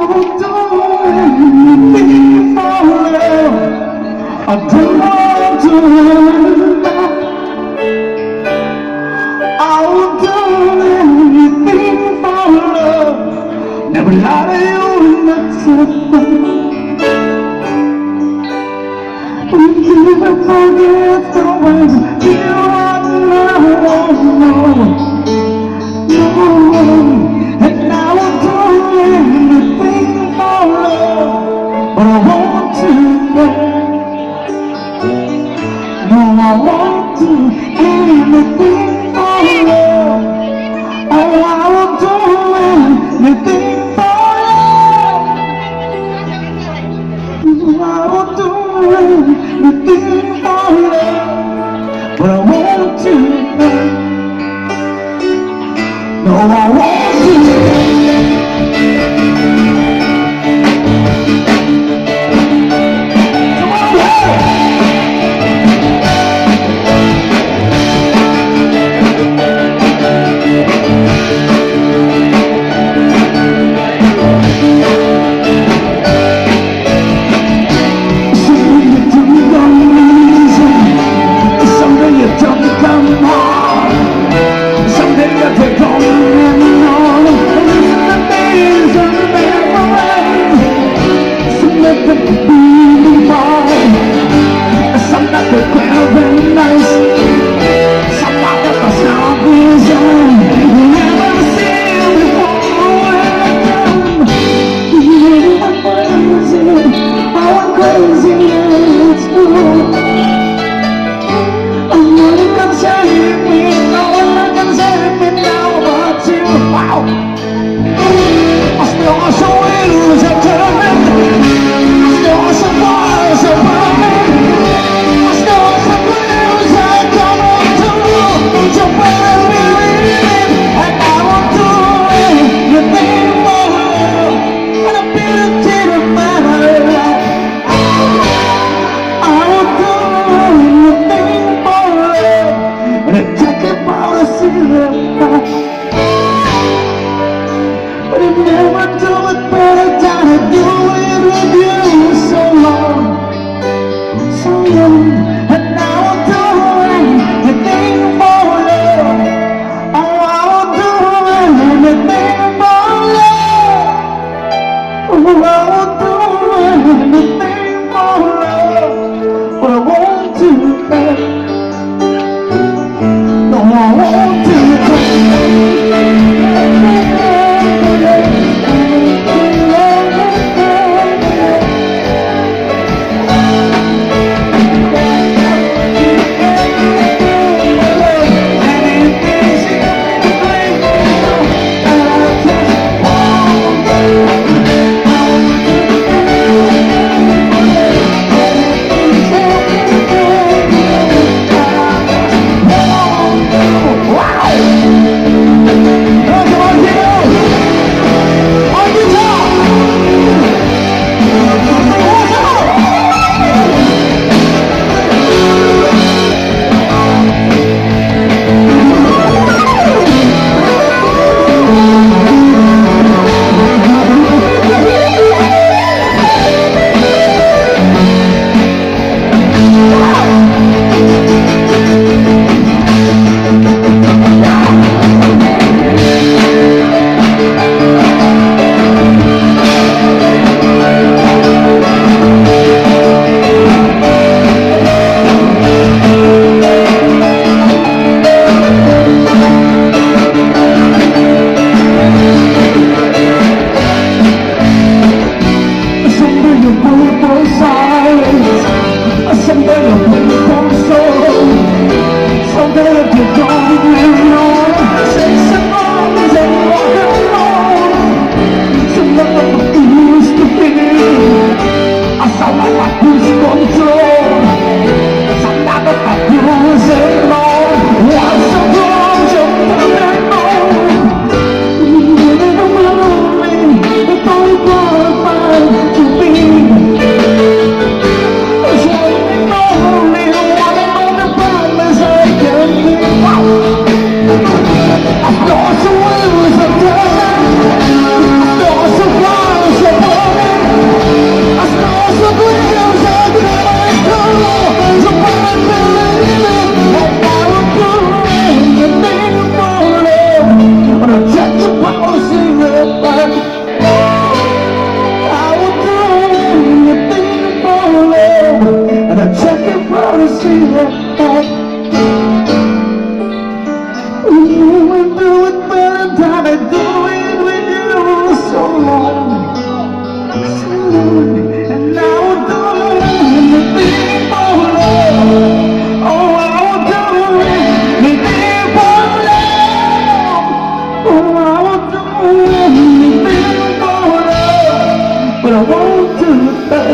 would do anything for love. I don't want to live. I would do anything for love. Never lie to you, and that's a fact. We never forget the way you are now. No, and I would do anything for love, but I want to know. No, I won't do anything for love. Oh, I will do anything for love. I will do anything for love, but I want to know. No, I won't do but I never do it better than I do it with you. So long, and now I'm doing anything for love. Oh, I will do anything for love. Oh, I will do anything for love, but I won't do that. No, I won't do that. to